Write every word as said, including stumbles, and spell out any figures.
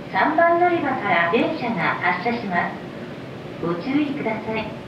さんばん乗り場から電車が発車します。ご注意ください。